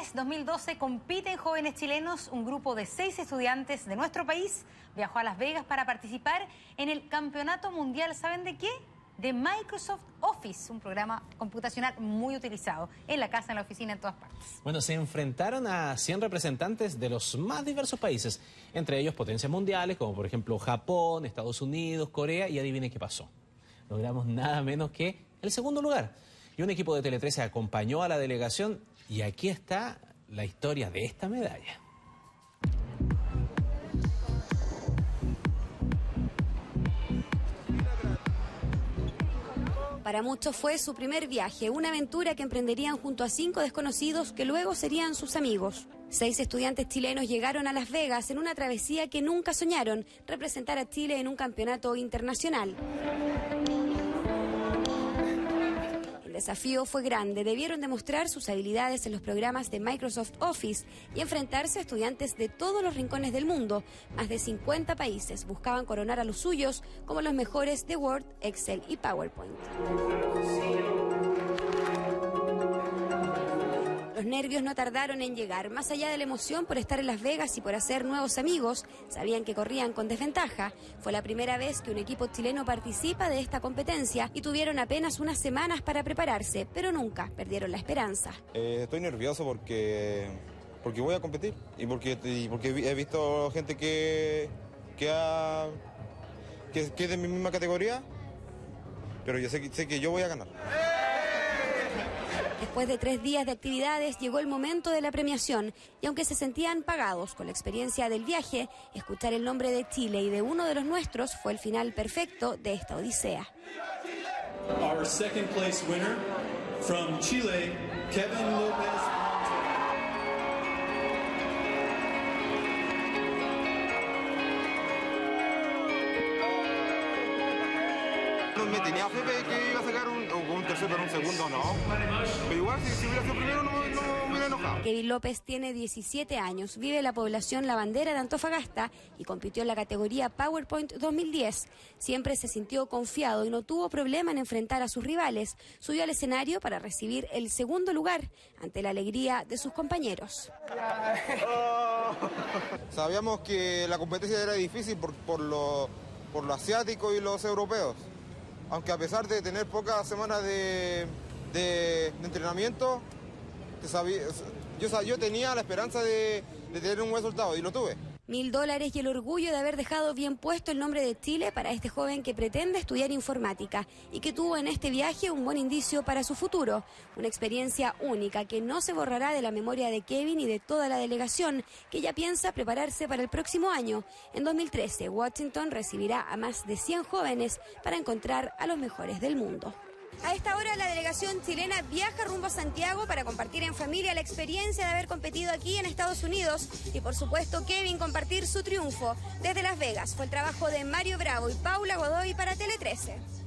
Tele3 2012 compiten jóvenes chilenos. Un grupo de 6 estudiantes de nuestro país viajó a Las Vegas para participar en el Campeonato Mundial. ¿Saben de qué? De Microsoft Office, un programa computacional muy utilizado en la casa, en la oficina, en todas partes. Bueno, se enfrentaron a 100 representantes de los más diversos países, entre ellos potencias mundiales, como por ejemplo Japón, Estados Unidos, Corea, y adivinen qué pasó. Logramos nada menos que el segundo lugar. Y un equipo de Tele13 acompañó a la delegación, y aquí está la historia de esta medalla. Para muchos fue su primer viaje, una aventura que emprenderían junto a 5 desconocidos que luego serían sus amigos. 6 estudiantes chilenos llegaron a Las Vegas en una travesía que nunca soñaron, representar a Chile en un campeonato internacional. El desafío fue grande, debieron demostrar sus habilidades en los programas de Microsoft Office y enfrentarse a estudiantes de todos los rincones del mundo. Más de 50 países buscaban coronar a los suyos como los mejores de Word, Excel y PowerPoint. Los nervios no tardaron en llegar. Más allá de la emoción por estar en Las Vegas y por hacer nuevos amigos, sabían que corrían con desventaja. Fue la primera vez que un equipo chileno participa de esta competencia y tuvieron apenas unas semanas para prepararse, pero nunca perdieron la esperanza. Estoy nervioso porque voy a competir y porque he visto gente que es de mi misma categoría, pero yo sé que yo voy a ganar. Después de 3 días de actividades llegó el momento de la premiación y aunque se sentían pagados con la experiencia del viaje, escuchar el nombre de Chile y de uno de los nuestros fue el final perfecto de esta odisea. Our second place winner from Chile, Kevin López. Me tenía fe de que iba a sacar un tercero, un segundo, no. Pero igual, si hubiera sido primero, no me hubiera enojado. Kevin López tiene 17 años, vive en la población La Bandera de Antofagasta y compitió en la categoría PowerPoint 2010. Siempre se sintió confiado y no tuvo problema en enfrentar a sus rivales. Subió al escenario para recibir el segundo lugar ante la alegría de sus compañeros. Sabíamos que la competencia era difícil por lo asiático y los europeos. Aunque a pesar de tener pocas semanas de entrenamiento, yo tenía la esperanza de tener un buen resultado y lo tuve. $1000 y el orgullo de haber dejado bien puesto el nombre de Chile para este joven que pretende estudiar informática y que tuvo en este viaje un buen indicio para su futuro. Una experiencia única que no se borrará de la memoria de Kevin y de toda la delegación, que ya piensa prepararse para el próximo año. En 2013, Washington recibirá a más de 100 jóvenes para encontrar a los mejores del mundo. A esta hora la delegación chilena viaja rumbo a Santiago para compartir en familia la experiencia de haber competido aquí en Estados Unidos y por supuesto Kevin compartir su triunfo. Desde Las Vegas fue el trabajo de Mario Bravo y Paula Godoy para Tele13.